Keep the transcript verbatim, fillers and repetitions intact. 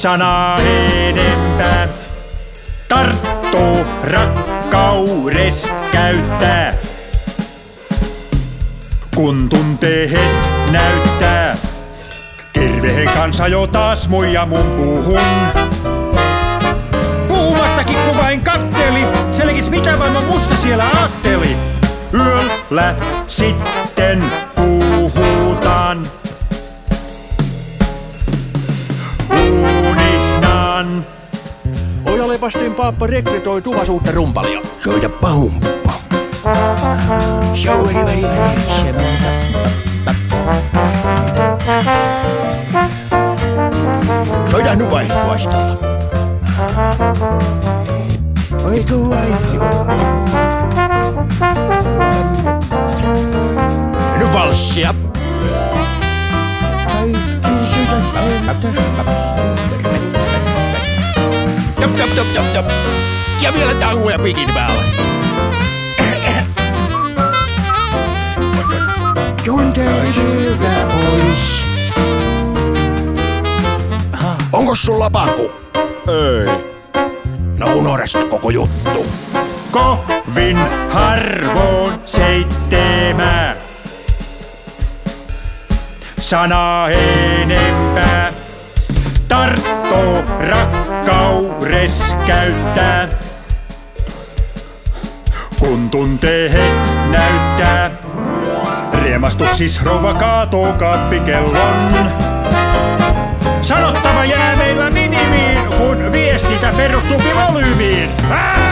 sanaa enempää. Tarttuu rakkaudes käyttää, kun tunteet näyttää. Kirvehen kanssa jo taas muija mun puhun. Puhumattakin kun vain katteli, selkis mitä maailman musta siellä aatteli. Yöllä sitten puhutaan. Unihnan. Ojalepastin paappa rekrytoi tuvasuutta rumpalia. Soitapa humppa. Showeri väri väri. Soita nu vai vastalla. Oiko aina? Nu valssia. Top, top, top, top, top. Ja vielä tangoja pikin päälle. Tunteen hyvä ois. Onko sulla paku? Ei. No unohdesta koko juttu. Kovin harvoin seittemää. Sanaa enempää. Tarttoo rakkaudes käyttää, kun tunteet näyttää. Riemastuksis rouva kaatoo kaappikellon. Sanottava jää meillä minimiin, kun viestintä perustuu volyymiin. Ää!